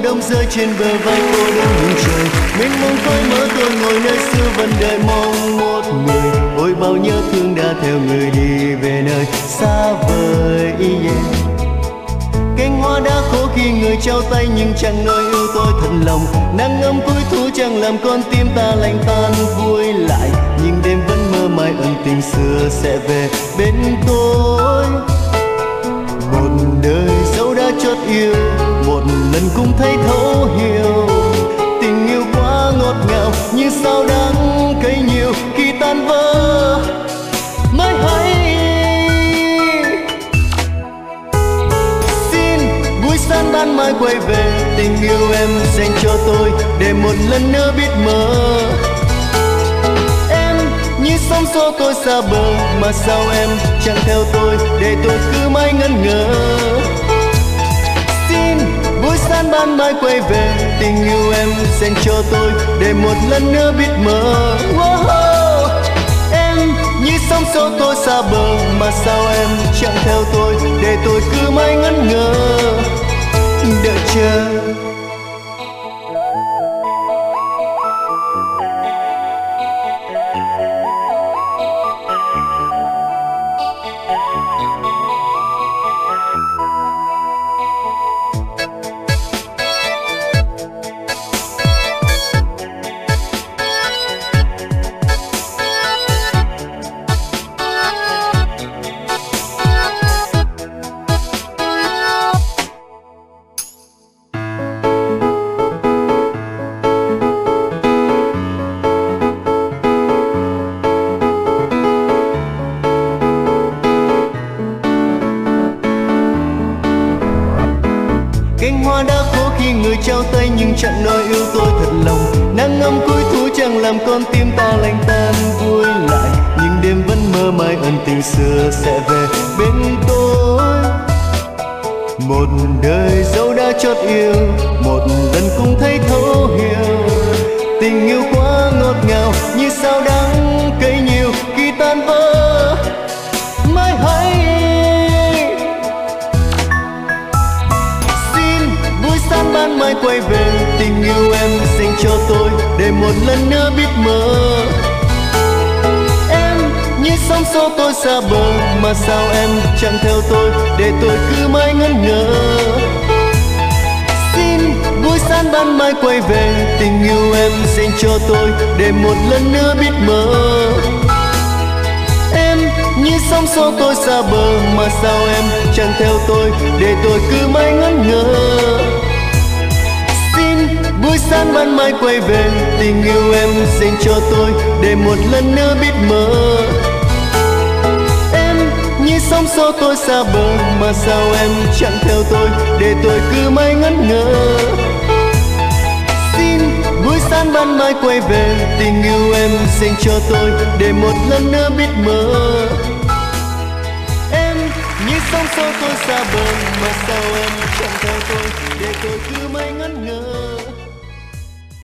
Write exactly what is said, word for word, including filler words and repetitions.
đông rơi trên bờ vai cô đơn nhìn trời. Mênh mông khói mơ tôi ngồi nơi xưa vẫn đợi mong một người. Ôi bao nhớ thương đã theo người đi về nơi xa vời. Yeah. Cánh hoa đã khô khi người trao tay nhưng chẳng nói yêu tôi thật lòng. Nắng ấm cuối thu chẳng làm con tim ta lạnh tan vui lại. Nhưng đêm vẫn mơ mãi ân tình xưa sẽ về bên tôi. Một đời dẫu đã chót yêu, một lần cũng thấy thấu hiểu. Tình yêu quá ngọt ngào như sao đắng cay nhiều khi tan vỡ. Mới hay sáng ban mai quay về, tình yêu em dành cho tôi để một lần nữa biết mơ. Em như sóng gió tôi xa bờ, mà sao em chẳng theo tôi để tôi cứ mãi ngẩn ngơ. Xin buổi sáng ban mai quay về, tình yêu em dành cho tôi để một lần nữa biết mơ. Oh, em như sóng gió tôi xa bờ, mà sao em chẳng theo tôi để tôi cứ mãi ngẩn ngơ. Đợi chờ cánh hoa đã khô khi người trao tay nhưng chẳng nói yêu tôi thật lòng. Nắng ấm cuối thu chẳng làm con tim ta lạnh tan vui lại. Nhưng đêm vẫn mơ mãi ân tình xưa sẽ về bên tôi. Một đời dẫu đã chót yêu, một lần cũng thấy thấu hiểu. Tình yêu quá ngọt ngào như sao đắng cay nhiều khi tan vỡ. Mới hay sáng ban mai quay về, tình yêu em dành cho tôi để một lần nữa biết mơ. Em như sóng gió tôi xa bờ, mà sao em chẳng theo tôi để tôi cứ mãi ngẩn ngơ. Xin buổi sáng ban mai quay về, tình yêu em dành cho tôi để một lần nữa biết mơ. Em như sóng gió tôi xa bờ, mà sao em chẳng theo tôi để tôi cứ mãi ngẩn ngơ. Buổi sáng ban mai quay về, tình yêu em dành cho tôi để một lần nữa biết mơ. Em như sóng gió tôi xa bờ, mà sao em chẳng theo tôi để tôi cứ mãi ngẩn ngơ. Xin buổi sáng ban mai quay về, tình yêu em dành cho tôi để một lần nữa biết mơ. Em như sóng gió tôi xa bờ, mà sao em chẳng theo tôi để tôi cứ mãi ngẩn ngơ.